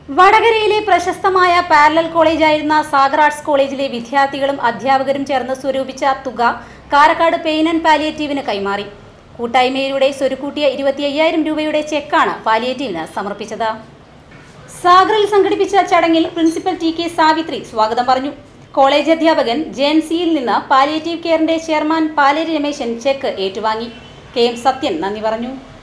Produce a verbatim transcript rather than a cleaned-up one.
വടകരയിലെ പ്രശസ്തമായ parallel കോളേജായിരുന്ന Sagar arts കോളേജിലെ വിദ്യാർത്ഥികളും അധ്യാപകരും ചേർന്ന് സ്വരൂപിച്ച തുക കാരക്കാട് പെയിൻ ആൻഡ് പാലിയേറ്റീവിന് കൈമാറി. കൂട്ടായ്മയിലൂടെ സ്വരുക്കൂട്ടിയ ഇരുപത്തി അയ്യായിരം രൂപയുടെ ചെക്കാണ് പാലിയേറ്റീവിന് സമർപ്പിച്ചത്. സാഗറിൽ സംഘടിപ്പിച്ച ചടങ്ങിൽ പ്രിൻസിപ്പൽ ടി കെ സാവിത്രി സ്വാഗതം പറഞ്ഞു. കോളേജ് അധ്യാപകൻ ജെൻസിയിൽ നിന്ന് പാലിയേറ്റീവ് കെയറിന്റെ ചെയർമാൻ പാലേരി രമേശൻ ചെക്ക് ഏറ്റുവാങ്ങി. കെ എം സത്യൻ നന്ദി പറഞ്ഞു.